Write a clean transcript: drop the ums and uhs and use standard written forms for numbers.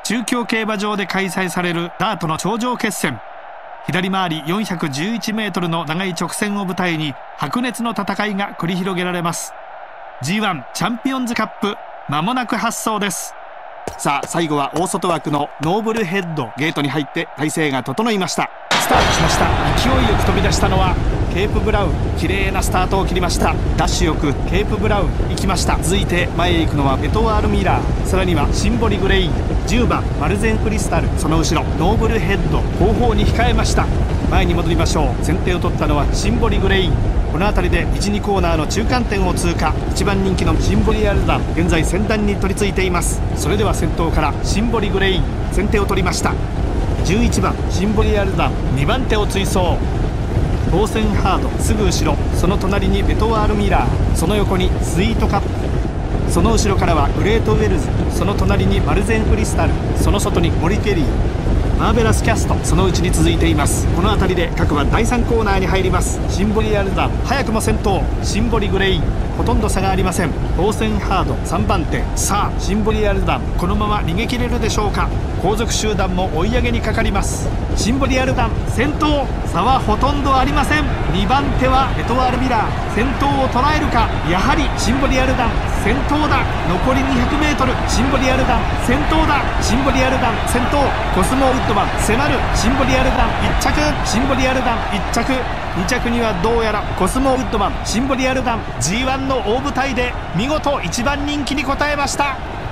中京競馬場で開催されるダートの頂上決戦。左回り411メートルの長い直線を舞台に白熱の戦いが繰り広げられます。 G1 チャンピオンズカップ、間もなく発走です。さあ最後は大外枠のノーブルヘッド、ゲートに入って体勢が整いました。スタートしました。勢いよく飛び出したのはケープブラウン。綺麗なスタートを切りました。ダッシュよくケープブラウン行きました。続いて前へ行くのはエトワール・ミラー、さらにはシンボリ・グレイン、10番マルゼン・クリスタル、その後ろノーブルヘッド後方に控えました。前に戻りましょう。先手を取ったのはシンボリ・グレイン。この辺りで 1,2 コーナーの中間点を通過。1番人気のシンボリ・アルダン、現在先団に取り付いています。それでは先頭からシンボリ・グレイン、先手を取りました。11番シンボリ・アルダン、2番手を追走。ボーセンハードすぐ後ろ、その隣にベトワール・ミラー、その横にスイートカップ、その後ろからはグレートウェルズ、その隣にマルゼン・クリスタル、その外にモリケリー、マーベラスキャスト、そのうちに続いています。この辺りで各馬第3コーナーに入ります。シンボリ・アルダン早くも先頭、シンボリ・グレインほとんど差がありません。ボーセンハード3番手。さあシンボリ・アルダンこのまま逃げ切れるでしょうか。後続集団も追い上げにかかります。シンボリ・アルダン先頭、差はほとんどありません。2番手はエトワール・ミラー、先頭を捉えるか。やはりシンボリ・アルダン先頭だ。残り 200m、 シンボリ・アルダン先頭だ。シンボリ・アルダン先頭、コスモウッドマン迫る。シンボリ・アルダン1着、シンボリ・アルダン1着、2着にはどうやらコスモウッドマン。シンボリ・アルダン G1 の大舞台で見事1番人気に応えました。